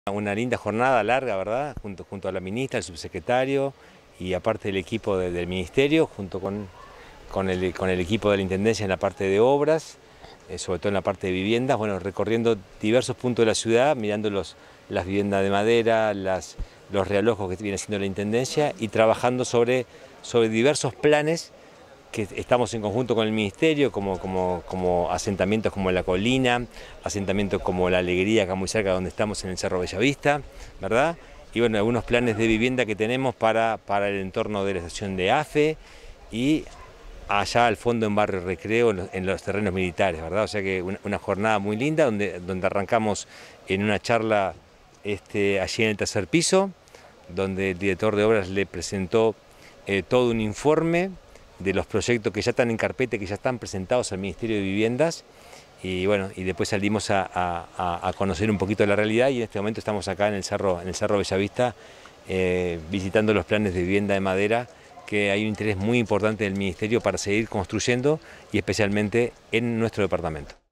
Una linda jornada larga, ¿verdad? Junto a la ministra, el subsecretario y aparte del equipo del ministerio, junto con el equipo de la Intendencia en la parte de obras, sobre todo en la parte de viviendas, bueno, recorriendo diversos puntos de la ciudad, mirando las viviendas de madera, los realojos que viene haciendo la Intendencia y trabajando sobre diversos planes que estamos en conjunto con el Ministerio, como asentamientos como La Colina, asentamientos como La Alegría, acá muy cerca donde estamos en el Cerro Bellavista, ¿verdad? Y bueno, algunos planes de vivienda que tenemos para el entorno de la estación de AFE y allá al fondo en Barrio Recreo, en los terrenos militares, ¿verdad? O sea que una jornada muy linda donde arrancamos en una charla allí en el tercer piso, donde el director de obras le presentó todo un informe de los proyectos que ya están en carpeta, que ya están presentados al Ministerio de Viviendas, y bueno, y después salimos a conocer un poquito la realidad y en este momento estamos acá en el Cerro Bellavista visitando los planes de vivienda de madera, que hay un interés muy importante del Ministerio para seguir construyendo y especialmente en nuestro departamento.